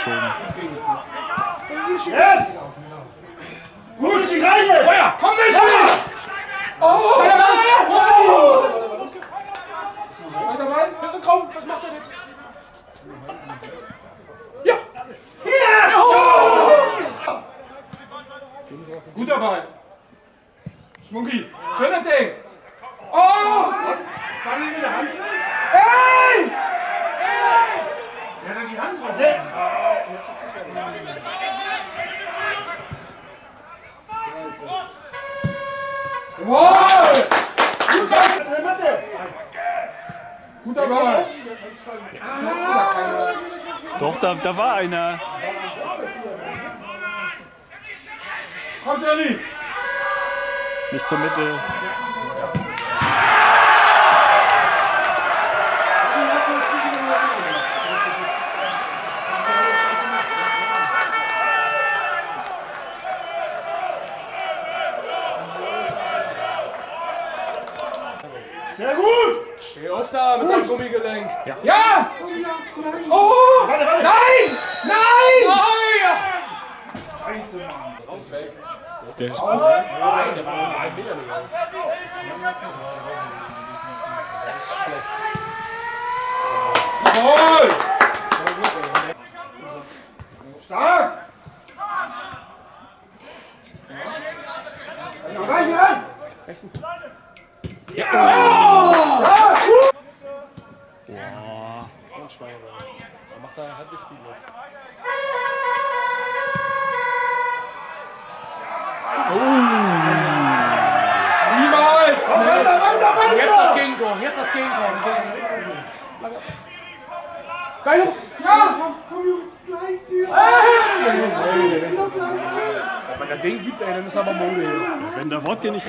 geschoben. Jetzt! Gut, die rein jetzt! Feuer! Komm nicht! Oh! Weiter rein! Komm, was macht er jetzt? Ja! Hier! Oh! Guter Ball! Schmunki! Schöner Ding! Oh! Kann ich mit der Hand drin? Ey! Der hat die Hand drin. Wow! Guter Ball! Guter Ball! Doch, da war einer. Komm, Jenny! Nicht zur Mitte. Sehr gut! Steh auf da mit deinem Gummigelenk! Ja! Ja! Oh! Warte, warte! Nein! Nein! Scheiße, Mann! Raus weg! Der Nein, der war noch 1 Meter nicht raus. Jawohl! Stark! Rein, hier rein! Boah. Und Schweine. Er macht da halbwegs die Luft. Niemals! Weiter, weiter, weiter! Jetzt das Gegentor, jetzt das Gegentor. Geil! Ja! Komm, Jungs, gleich ziehen! Zieh doch gleich rein! Wenn er den gibt, ey, dann ist aber Mode hier. Wenn der Wodka nicht.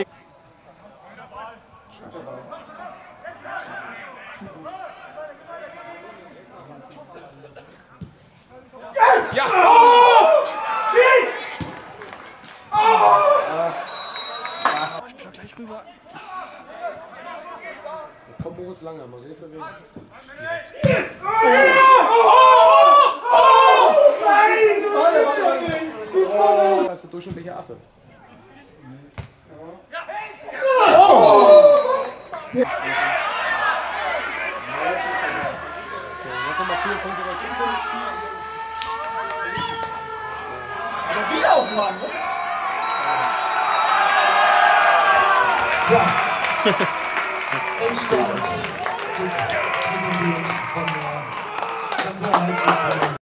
Ja! Oh! Schieß! Ich bin doch gleich rüber. Jetzt kommt Moritz Langer, mal sehen für wen. Yes! Nein! Das ist der durchschnittliche Affe. Jetzt haben wir 4 Punkte bei Kinder. Aber wieder auf den Mann, ne? Ja. Endstand.